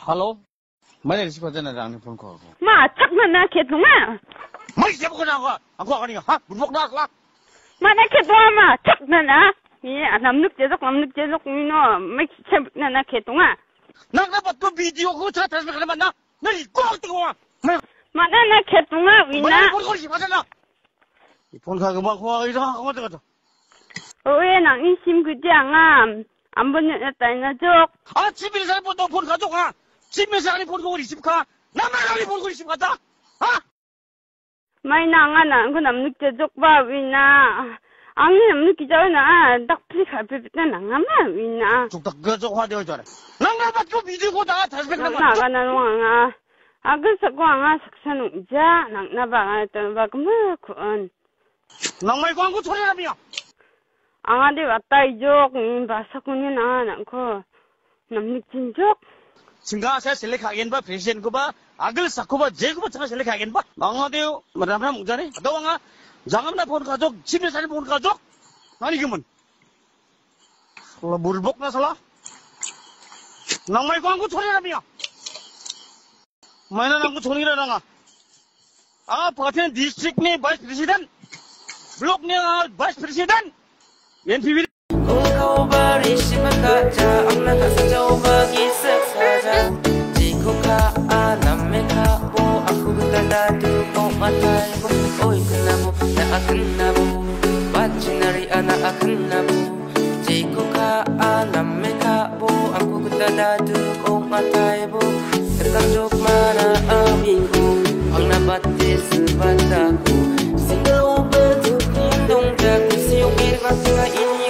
हेलो मैंने रिसीव करते ना रांग फोन कॉल मा चकना ना खेतुंगा मैं से बकना को aku akan ha burbok dak lak mana ketwa ma chakna na ye namnuk jejok mino mai chebna na ketunga nak dapat ko video ko sa transfer naman na nai ko to mana na ketunga wina phone ko si madala phone ka ba ko ai ra ko to oye nang isim kujanga ambon na tai na jok 아 집에 살 폰도 폰 가져가 집에 살이 폰 거리 집 가 나만 살이 폰 거리 집 가다 아 mai nanga na ko namnuk jejok ba wina ang namnuk kijana dak pri kha pe na nanga ma wina 죽다 그저 화되어 저래 나가 받고 비디오 다 다시 백 나가 naga na wanga agus ko anga saksanu ja nang na ba ta ba kuma kun 낭말 광고 소리라며 anga de watta ijok ni ba sakuni na nang ko namnuk jinjok 증가세 셀렉하겐 바 프레시엔 거바 아글 사코바 제고바 차가 셀렉하겐 바 망하데요 뭐라나 뭉자네 너왕아 장암나 폰 가족 집에 살이 폰 가족 아니 그러면 살라 물복나 살라 낭말 광고 소리라며 마이나 광고 소리라나 아 파텐 디스트릭트 ने vice president block ने vice president NPV Single over to clean, don't get to see you get back in